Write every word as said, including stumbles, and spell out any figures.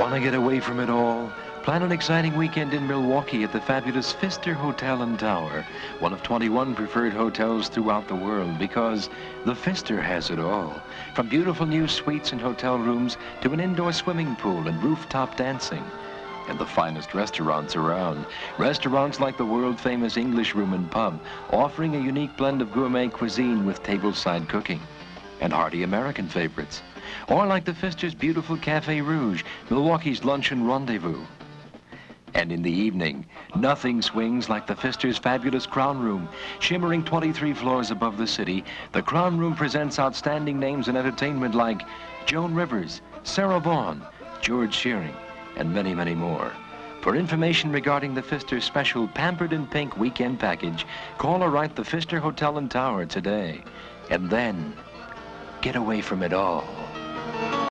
Want to get away from it all? Plan an exciting weekend in Milwaukee at the fabulous Pfister Hotel and Tower, one of twenty-one preferred hotels throughout the world, because the Pfister has it all. From beautiful new suites and hotel rooms to an indoor swimming pool and rooftop dancing. And the finest restaurants around. Restaurants like the world-famous English Room and Pub, offering a unique blend of gourmet cuisine with tableside cooking. And hearty American favorites. Or like the Pfister's beautiful Cafe Rouge, Milwaukee's luncheon rendezvous. And in the evening, nothing swings like the Pfister's fabulous Crown Room. Shimmering twenty-three floors above the city, the Crown Room presents outstanding names in entertainment like Joan Rivers, Sarah Vaughan, George Shearing, and many, many more. For information regarding the Pfister's special Pampered in Pink weekend package, call or write the Pfister Hotel and Tower today. And then, get away from it all.